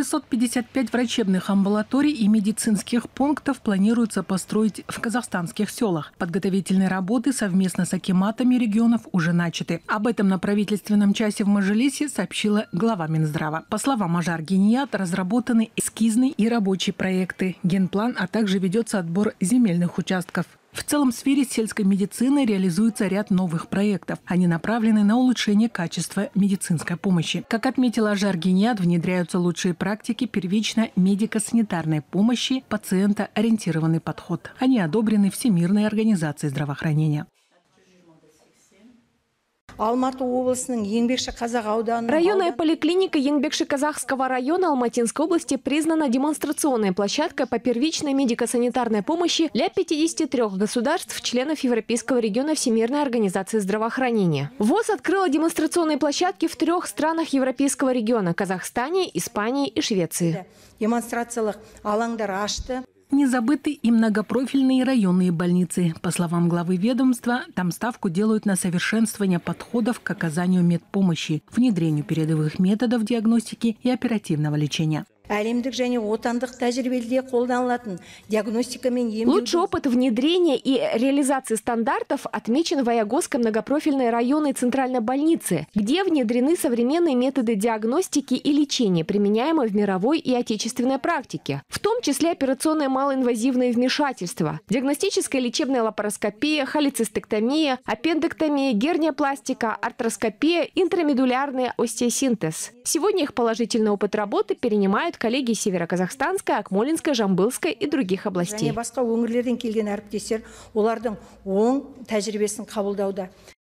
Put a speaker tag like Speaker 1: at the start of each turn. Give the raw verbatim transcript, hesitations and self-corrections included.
Speaker 1: шестьсот пятьдесят пять врачебных амбулаторий и медицинских пунктов планируется построить в казахстанских селах. Подготовительные работы совместно с акиматами регионов уже начаты. Об этом на правительственном часе в Мажилисе сообщила глава Минздрава. По словам Ажар Геният, разработаны эскизные и рабочие проекты, генплан, а также ведется отбор земельных участков. В целом, в сфере сельской медицины реализуется ряд новых проектов. Они направлены на улучшение качества медицинской помощи. Как отметила Ажар Геният, внедряются лучшие практики первичной медико-санитарной помощи, пациентоориентированный подход. Они одобрены Всемирной организацией здравоохранения.
Speaker 2: Районная поликлиника Еңбекши-Казахского района Алматинской области признана демонстрационной площадкой по первичной медико-санитарной помощи для пятидесяти трёх государств, членов Европейского региона Всемирной организации здравоохранения. ВОЗ открыла демонстрационные площадки в трех странах Европейского региона – Казахстане, Испании и Швеции.
Speaker 1: Не забыты и многопрофильные районные больницы. По словам главы ведомства, там ставку делают на совершенствование подходов к оказанию медпомощи, внедрению передовых методов диагностики и оперативного лечения.
Speaker 2: Лучший опыт внедрения и реализации стандартов отмечен в Аягосской многопрофильной районной центральной больнице, где внедрены современные методы диагностики и лечения, применяемые в мировой и отечественной практике, в том числе операционные малоинвазивные вмешательства, диагностическая лечебная лапароскопия, холецистектомия, аппендэктомия, герниопластика, артроскопия, интрамедулярный остеосинтез. Сегодня их положительный опыт работы перенимают коллеги Североказахстанской, Акмолинской, Жамбылской и других областей.